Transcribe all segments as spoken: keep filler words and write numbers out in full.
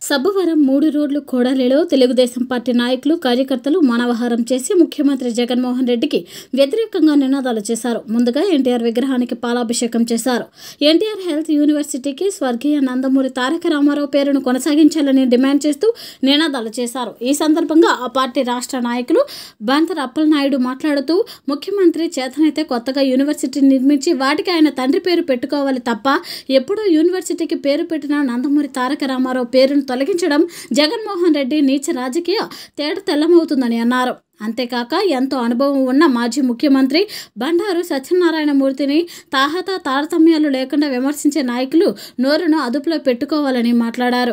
సబ్బవరం మూడు రోడ్లు కోడలిలో తెలుగుదేశం పార్టీ నాయకులు కార్యకర్తలు మానవహారం చేసి ముఖ్యమంత్రి జగన్మోహన్ రెడ్డికి వ్యతిరేకంగా నినాదాలు చేశారు. ముందుగా ఎన్టీఆర్ విగ్రహానికి పాలాభిషేకం చేశారు. ఎన్టీఆర్ హెల్త్ యూనివర్సిటీకి స్వర్గీయ నందమూరి తారక రామారావు పేరును కొనసాగించాలని డిమాండ్ చేస్తూ నినాదాలు చేశారు. ఈ సందర్భంగా ఆ పార్టీ రాష్ట్ర నాయకులు బంతర్ అప్పలనాయుడు మాట్లాడుతూ ముఖ్యమంత్రి చేతనైతే కొత్తగా యూనివర్సిటీ నిర్మించి వాటికి ఆయన తండ్రి పేరు పెట్టుకోవాలి తప్ప ఎప్పుడూ యూనివర్సిటీకి పేరు పెట్టిన నందమూరి తారక రామారావు పేరును తొలగించడం జగన్మోహన్ రెడ్డి నీచ రాజకీయ తేట తెల్లమవుతుందని అన్నారు. అంతేకాక ఎంతో అనుభవం ఉన్న మాజీ ముఖ్యమంత్రి బండారు సత్యనారాయణమూర్తిని తాహత తారతమ్యాలు లేకుండా విమర్శించే నాయకులు నోరును అదుపులో పెట్టుకోవాలని మాట్లాడారు.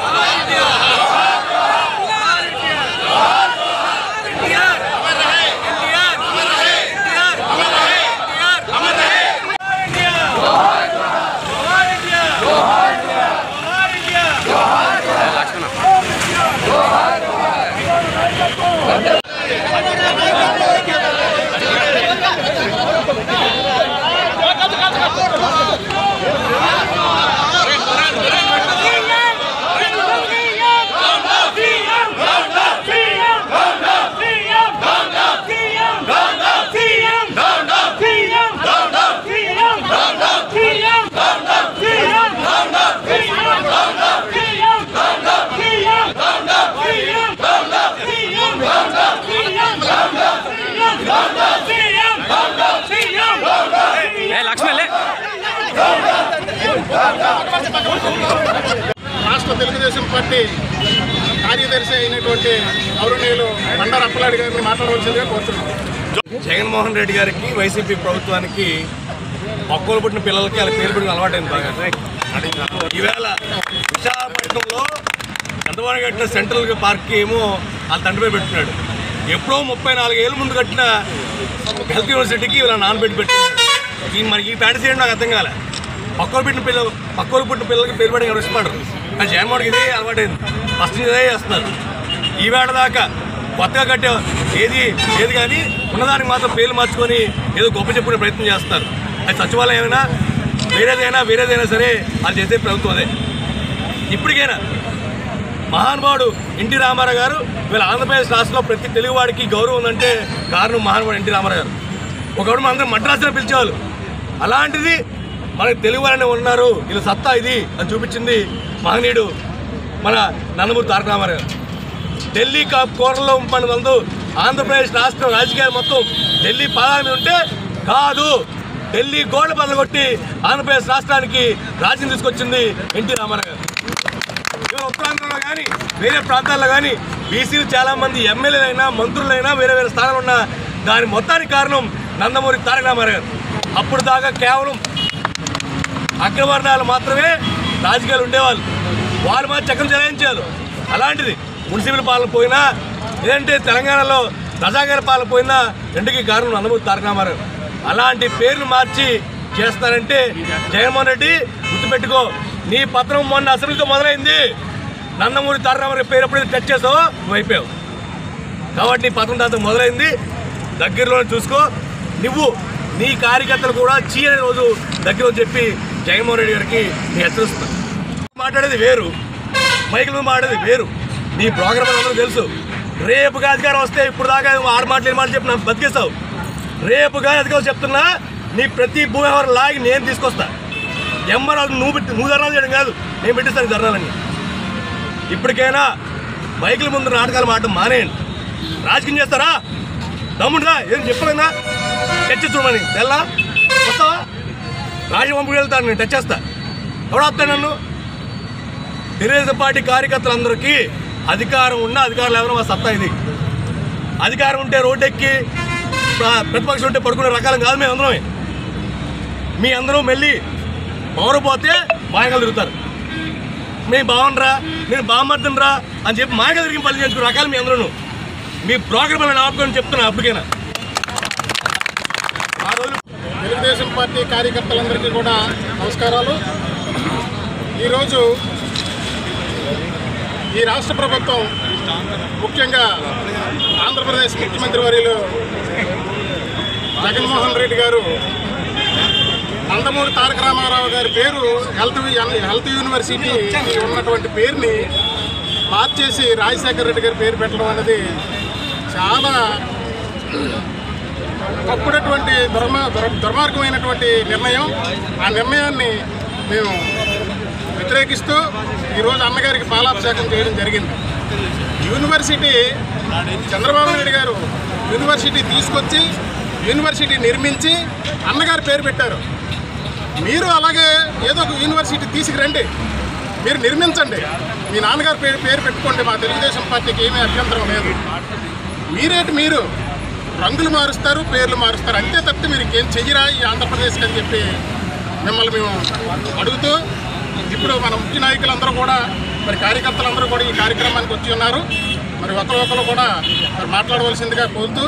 రాష్ట్ర తెలుగుదేశం పార్టీ కార్యదర్శి అయినటువంటి గౌరవనీయులు బండారు అప్పలనాయుడు గారిని మాట్లాడవలసిందిగా కోరుతున్నాను. జగన్మోహన్ రెడ్డి గారికి వైసీపీ ప్రభుత్వానికి పక్కలు పుట్టిన పిల్లలకి వాళ్ళ పేరు పెట్టుకుని అలవాటైంది బాగా. ఈవేళ విశాఖపట్నంలో చంద్రబాబు కట్టిన సెంట్రల్ పార్క్కి ఏమో వాళ్ళ తండ్రి పేరు పెట్టుకున్నాడు. ఎప్పుడో ముప్పై నాలుగేళ్ళ ముందు కట్టిన హెల్త్ యూనివర్సిటీకి ఇలా నానబెట్టి పెట్టినాడు. ఈ మనకి ఈ ప్యాటర్న్ చేయడం నాకు అర్థం కాలే. పక్కలు పెట్టిన పిల్లలు పక్కలు పుట్టిన పిల్లలకి పేరు పెట్టి ఇష్టపడరు. కానీ జగన్మోహన్కి ఇదే అలవాటైంది. ఫస్ట్ ఇదే చేస్తున్నారు. ఈవేళ దాకా కొత్తగా కట్టే ఏది ఏది కానీ ఉన్నదానికి మాత్రం పేర్లు మార్చుకొని ఏదో గొప్ప చెప్పుకునే ప్రయత్నం చేస్తారు. అది సచివాలయం అయినా వేరేదైనా వేరేదైనా సరే అది చేసే ప్రభుత్వం అదే. ఇప్పటికైనా మహానుభావుడు ఎన్టీ రామారావు గారు వీళ్ళ ఆంధ్రప్రదేశ్ రాష్ట్రంలో ప్రతి తెలుగువాడికి గౌరవం ఉందంటే కారణం మహానుభావుడు ఎన్టీ రామారావు గారు. ఒకప్పుడు మనందరం మద్రాసులో పిలిచేవాళ్ళు. అలాంటిది మనకి తెలుగు వాళ్ళనే ఉన్నారు, వీళ్ళ సత్తా ఇది అని చూపించింది మహనీయుడు మన నందమూరి తారక రామారావు గారు. ఢిల్లీ కోరలో మన నందు ఆంధ్రప్రదేశ్ రాష్ట్ర రాజకీయాలు మొత్తం ఢిల్లీ పాదాల మీద ఉంటే కాదు, ఢిల్లీ గోడ బదులు కొట్టి ఆంధ్రప్రదేశ్ రాష్ట్రానికి రాజ్యం తీసుకొచ్చింది ఎన్టీ రామారావు గారు. ఇవాళ ఉత్తరాంధ్రలో కానీ వేరే ప్రాంతాల్లో కానీ బీసీలు చాలామంది ఎమ్మెల్యేలైనా మంత్రులైనా వేరే వేరే స్థానాలు ఉన్నా దాని మొత్తానికి కారణం నందమూరి తారక రామారావు గారు. అప్పుడు దాకా కేవలం అగ్రవర్ణాలు మాత్రమే రాజకీయాలు ఉండేవాళ్ళు, వాళ్ళు మాత్రం చక్కం చెలాయించారు. అలాంటిది మున్సిపల్ పాలన పోయినా లేదంటే తెలంగాణలో ప్రజాగారి పాలన పోయినా రెండుకి కారణం నందమూరి తారక రామారావు. అలాంటి పేర్లు మార్చి చేస్తారంటే జగన్మోహన్ రెడ్డి గుర్తుపెట్టుకో, నీ పత్రం మొన్న అసెంబ్లీతో మొదలైంది. నందమూరి తారక రామారావు పేరు ఎప్పుడైతే టచ్ చేసావో నువ్వు అయిపోయావు. కాబట్టి నీ పత్రం దాంతో మొదలైంది, దగ్గరలోనే చూసుకో. నువ్వు నీ కార్యకర్తలు కూడా చీయని రోజు దగ్గర చెప్పి జగన్మోహన్ రెడ్డి గారికి నీ హెచ్చరిస్తున్నా. మాట్లాడేది వేరు, మైకుల మీద మాట్లాడేది వేరు. నీ ప్రోగ్రామ్ అందరూ తెలుసు. రేపుగా అధికారం వస్తే ఇప్పుడు దాకా ఆరు మాటలు ఏడు మాటలు చెప్పి నాకు బతికేస్తావు. రేపుగా అధికారం చెప్తున్నా నీ ప్రతి భూ వ్యవహారం లాగి నేను తీసుకొస్తా. ఎమ్మరాజు నువ్వు పెట్టి నువ్వు ధర్నాలు చేయడం కాదు, నేను పెట్టిస్తాను ధర్నాలన్నీ. ఇప్పటికైనా మైకుల ముందు నాటకాలు మాటం మానేయండి. రాజకీయం చేస్తారా? దమ్ముంటుందా? ఏం చెప్పలేనా? టచ్ చూడమని తెల్లా వస్తావా? రాజవంపుకి వెళ్తాను, నేను టచ్ చేస్తా. ఎవడో వస్తాను నన్ను? తెలుగుదేశం పార్టీ కార్యకర్తలందరికీ అధికారం ఉన్న అధికారులు ఎవరో మా సత్తా ఇది. అధికారం ఉంటే రోడ్డెక్కి ప్రతిపక్షం ఉంటే పడుకునే రకాలం కాదు మేము అందరమే. మీ అందరూ మెల్లి పౌరపోతే మాయగలు తిరుగుతారు. మేము బాగుండరా, నేను బాగుమర్దనరా అని చెప్పి మాయగలు తిరిగి పని చేసుకునే రకాలు మీ అందరూ. మీ ప్రోగ్రాం ఆపుకొని చెప్తున్నా. అప్పటికైనా ఆ రోజు తెలుగుదేశం పార్టీ కార్యకర్తలందరికీ కూడా నమస్కారాలు. ఈరోజు ఈ రాష్ట్ర ప్రభుత్వం ముఖ్యంగా ఆంధ్రప్రదేశ్ ముఖ్యమంత్రి వర్యులు జగన్మోహన్ రెడ్డి గారు నందమూరి తారక రామారావు గారి పేరు హెల్త్ హెల్త్ యూనివర్సిటీ ఉన్నటువంటి పేరుని మార్చేసి రాజశేఖర రెడ్డి గారి పేరు పెట్టడం అనేది చాలా తప్పుడటువంటి దుర్మ దుర్మార్గమైనటువంటి నిర్ణయం. ఆ నిర్ణయాన్ని మేము వ్యతిరేకిస్తూ ఈరోజు అన్నగారికి పాలాభిషేకం చేయడం జరిగింది. యూనివర్సిటీ చంద్రబాబు నాయుడు గారు యూనివర్సిటీ తీసుకొచ్చి యూనివర్సిటీ నిర్మించి అన్నగారి పేరు పెట్టారు. మీరు అలాగే ఏదో ఒక యూనివర్సిటీ తీసుకురండి, మీరు నిర్మించండి, మీ నాన్నగారి పేరు పేరు పెట్టుకోండి, మా తెలుగుదేశం పార్టీకి ఏమీ అభ్యంతరం లేదు. మీరేంటి మీరు రంగులు మారుస్తారు, పేర్లు మారుస్తారు, అంతే తప్పితే మీరు ఇంకేం చెయ్యరా ఈ ఆంధ్రప్రదేశ్కి అని చెప్పి మిమ్మల్ని మేము అడుగుతూ, ఇప్పుడు మన ముఖ్య నాయకులందరూ కూడా మరి కార్యకర్తలందరూ కూడా ఈ కార్యక్రమానికి వచ్చి ఉన్నారు. మరి ఒకరు ఒకరు కూడా మరి మాట్లాడవలసిందిగా కోరుతూ,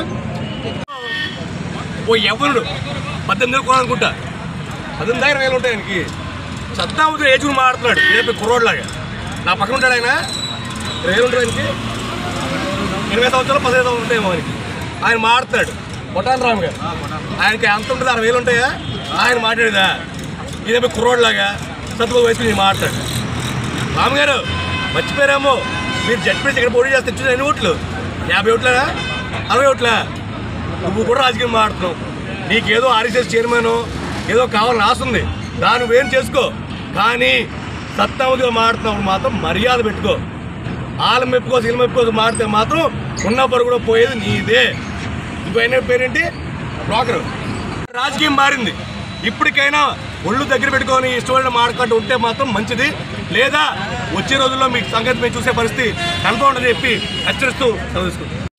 ఓ ఎవరు పద్దెనిమిది వేలు కొనాలనుకుంటా, పద్దెనిమిది దగ్గర వేలు ఉంటాయి ఆయనకి. సత్తాముద్ర ఏజుని మాడుతున్నాడు రేపు కుర్రోడ్లాగా. నా పక్కన ఉంటాడు ఆయన, వేలు ఉంటుంది ఆయనకి, ఇరవై సంవత్సరాలు పదిహేను సంవత్సరాలు ఉంటాయేమో ఆయనకి. ఆయన మాడుతున్నాడు కొట్టాలి రామ్ గారు, ఆయనకి ఎంత ఉంటుంది, అరవై వేలు ఉంటాయా, ఆయన మాట్లాడేదా ఇదే కుర్రోడ్లాగా సత్తువ వయసు నేను మాట్లాడు. రామ్ గారు మర్చిపోయారేమో, మీరు జడ్పీసీ ఇక్కడ పోటీ చేస్తే ఇచ్చిన ఎన్ని ఓట్లు, యాభై ఓట్లనా అరవై ఓట్లా? నువ్వు కూడా రాజకీయం మాడుతున్నావు, నీకేదో ఆర్ఎస్ఎస్ చైర్మన్ ఏదో కావాలని ఆశ ఉంది, దాన్ని నువ్వేం చేసుకో, కానీ సత్తాముదిగా మాడుతున్నప్పుడు మాత్రం మర్యాద పెట్టుకో. వాళ్ళ మెప్పుకోసం వీళ్ళ మెప్పుకోసం మాడితే మాత్రం ఉన్నప్పుడు కూడా పోయేది నీదే. ఇంకో అయిన పేరేంటి బ్రోకరు. రాజకీయం మారింది, ఇప్పటికైనా ఒళ్ళు దగ్గర పెట్టుకొని ఇష్టమైన మాట్లాడుతూ ఉంటే మాత్రం మంచిది, లేదా వచ్చే రోజుల్లో మీకు సంగతి మేము చూసే పరిస్థితి కన్ఫర్మ్ అని చెప్పి హెచ్చరిస్తూ చదువుకుంటాం.